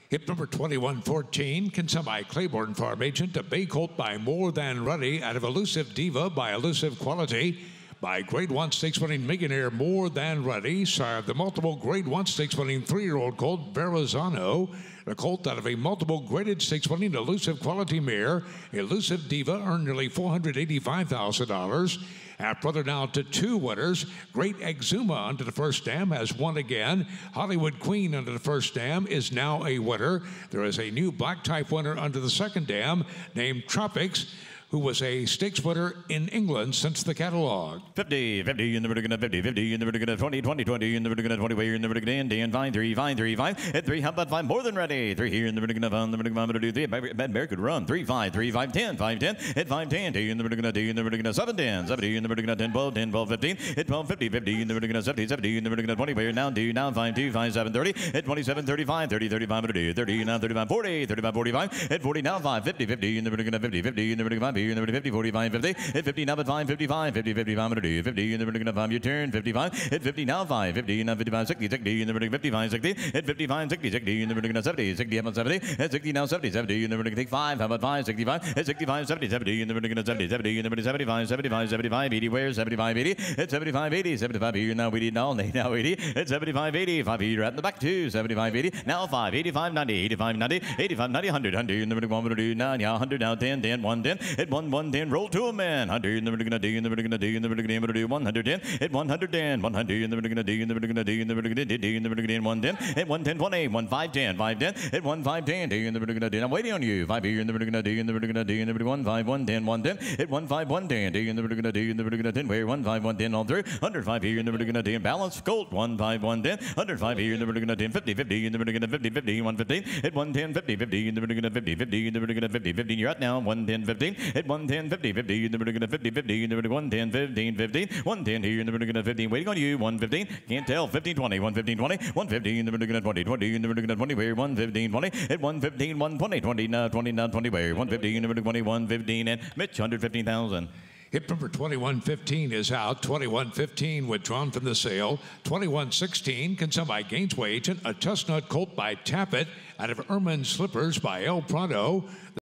Hip number 2114, consent by Claiborne Farm Agent, a bay colt by More Than Ready out of Elusive Diva by Elusive Quality. By Grade 1 Stakes winning millionaire More Than Ready, sire of the multiple Grade 1 Stakes winning 3-year-old colt Verrazano. The colt out of a multiple graded stakes winning Elusive Quality mare, Elusive Diva, earned nearly $485,000. Half brother now to two winners. Great Exuma under the first dam has won again. Hollywood Queen under the first dam is now a winner. There is a new black type winner under the second dam named Tropics, who was a stakes winner in England since the catalog. 50, 50 in the vertical 50, 50 in the vertical 20, 20, 20 in the vertical 20, way in the vertical end, and 5, 3, 5, 3, 5, at 3, how about 5, more than ready, 3 here in the vertical on the vertical 3, bad bear could run, 3, 5, 3, 5, 10, 5, 10, at 5, 10, 2 in the vertical 2 in the vertical 7, 10, 70 in the vertical 10, 12, 10, 12, 15, at 12, 50, 50 in the vertical 70, 70 in the vertical 20, where now 2, now 5, 2, 5, 7, 30, at 27, 35, 30, 35, 30, now 35, 40, 35, 45, at 40, now 5, 50, 50 in the vertical 50, 50 in the vertical 5, here in the vertical 50, 45, 50, at 50 now at 5, 55, 50, 55, 50 in the vertical 5, your turn, 55, at 50 now 5, 50 now 55, 60, 60 in the vertical 55, 60, at 55, 60, 60 in the vertical 70, 60 up on 70, at 60 now 70, 70 in the vertical 5, how about 5, 65, at 65, 70, 70 in the vertical 70, 70 in the vertical 75, 75, 75, 80 where, 75, 80, at 75, 80, 75 here now 80 now 80, at 75, 80, 5 here at the back 2, 75, 80, now 5, 85, 90, 85, 90, 85, 90, 100, 100 in the vertical 1, 9, now 100 now 10, 10, 1, 10, at 1, 1, 10, roll to a man, 100 in the vertical D in the vertical D in the vertical D 110 at 110 100 in the vertical D in the vertical D in the vertical D in the vertical D 110 at 110 20 1510 510 at 1510 D in the vertical D. I'm waiting on you. 5 here in the vertical D in the vertical D in the vertical 15 110 110 at 15110 D in the vertical D in the vertical 10 where 15110 all through 105 here in the vertical D and balance Colt 15110 105 here in the vertical 10 50 50 in the vertical 50 50 115 at 110 50 50 in the vertical 50 50 in the vertical 50 15 you're out now 110 15 at 110 50 50 in the vertical 50 50 in the vertical 110 15 15 110 here in the vertical 15 waiting on you 115 can't tell 15 20 115 20 115 in the vertical 20 20 in the vertical 20 where 115 20 at 115 120 20 now 20 now 20 where 115 in the vertical 20 115 and Mitch 115,000. Hip number 2115 is out. 2115 withdrawn from the sale. 2116 consent by Gainesway Agent, a chestnut colt by Tappet out of Ermine Slippers by El Prado.